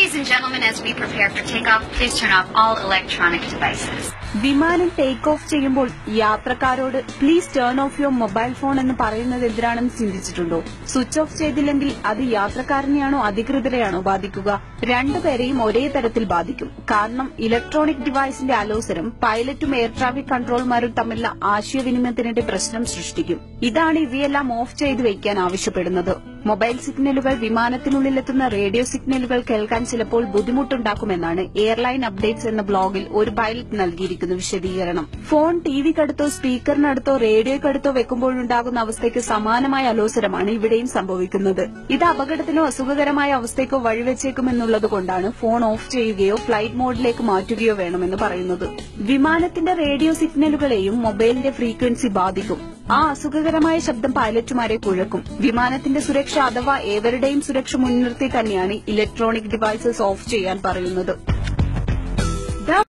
Ladies and gentlemen, as we prepare for takeoff, please turn off all electronic devices. വിമാനം take off ചെയ്യുമ്പോൾ യാത്രക്കാരോട് please turn off your mobile phone എന്ന് പറയുന്നത് എന്തിനാണെന്ന് ചിന്തിച്ചിട്ടുണ്ടോ? Switch off ചെയ്തില്ലെങ്കിൽ അത് യാത്രക്കാരനെയാണോ അധികൃതരെയാണോ ബാധിക്കുക? രണ്ടുപേരെയും ഒരേ തരത്തിൽ ബാധിക്കും. കാരണം ഇലക്ട്രോണിക് ഡിവൈസിന്റെ അലോസരം പൈലറ്റും എയർ ട്രാഫിക് കൺട്രോളർമാരും തമ്മിലുള്ള ആശയവിനിമയത്തിനിടെ പ്രശ്നം സൃഷ്ടിക്കും. ഇതാണ് ഇവയെല്ലാം ഓഫ് ചെയ്ത് വയ്ക്കാൻ ആവശ്യപ്പെടുന്നത്. മൊബൈൽ സിഗ്നലുകൾ വിമാനത്തിനുള്ളിലെത്തുന്ന റേഡിയോ സിഗ്നലുകൾ കേൾക്കാൻ ചിലപ്പോൾ ബുദ്ധിമുട്ടുണ്ടാക്കുമെന്നാണ് എയർലൈൻ അപ്ഡേറ്റ്സ് എന്ന ബ്ലോഗിൽ ഒരു പൈലറ്റ് നൽകിയിരിക്കുന്ന വിശദീകരണം. ഫോൺ ടിവിക്കടുത്തോ സ്പീക്കറിനടുത്തോ റേഡിയോയ്ക്കടുത്തോ വെക്കുമ്പോഴുണ്ടാകുന്ന അവസ്ഥയ്ക്ക് സമാനമായ അലോസരമാണ് ഇവിടെയും സംഭവിക്കുന്നത്. ഇത് അപകടത്തിനോ അസുഖകരമായ അവസ്ഥയ്ക്കോ വഴിവെച്ചേക്കുമെന്നുള്ളതുകൊണ്ടാണ് ഫോൺ ഓഫ് ചെയ്യുകയോ ഫ്ലൈറ്റ് മോഡിലേക്ക് മാറ്റുകയോ വേണമെന്ന് പറയുന്നത്. വിമാനത്തിന്റെ റേഡിയോ സിഗ്നലുകളെയും മൊബൈലിന്റെ ഫ്രീക്വൻസി ബാധിക്കും. ആ അസുഖകരമായ ശബ്ദം പൈലറ്റുമാരെ കുഴക്കും. വിമാനത്തിന്റെ സുരക്ഷ അഥവാ ഏവരുടെയും സുരക്ഷ മുൻനിർത്തി തന്നെയാണ് ഇലക്ട്രോണിക് ഡിവൈസസ് ഓഫ് ചെയ്യാൻ പറയുന്നത്.